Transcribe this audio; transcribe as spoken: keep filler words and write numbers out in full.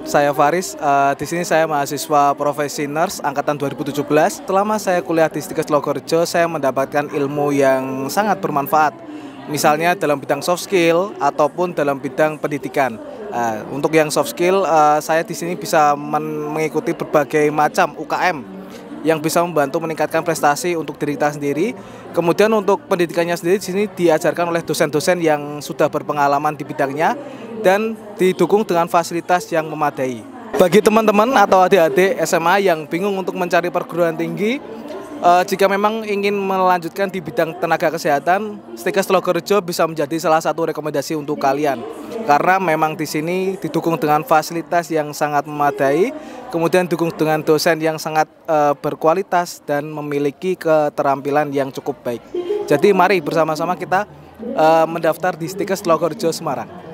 saya Faris. Uh, di sini saya mahasiswa profesi nurse angkatan dua ribu tujuh belas. Selama saya kuliah di Stikes Logorejo, saya mendapatkan ilmu yang sangat bermanfaat. Misalnya dalam bidang soft skill ataupun dalam bidang pendidikan. Uh, untuk yang soft skill, uh, saya di sini bisa mengikuti berbagai macam U K M yang bisa membantu meningkatkan prestasi untuk diri kita sendiri. Kemudian untuk pendidikannya sendiri di sini diajarkan oleh dosen-dosen yang sudah berpengalaman di bidangnya dan didukung dengan fasilitas yang memadai. Bagi teman-teman atau adik-adik S M A yang bingung untuk mencari perguruan tinggi, Uh, jika memang ingin melanjutkan di bidang tenaga kesehatan, Stikes Logorejo bisa menjadi salah satu rekomendasi untuk kalian. Karena memang di sini didukung dengan fasilitas yang sangat memadai, kemudian didukung dengan dosen yang sangat uh, berkualitas dan memiliki keterampilan yang cukup baik. Jadi mari bersama-sama kita uh, mendaftar di Stikes Logorejo Semarang.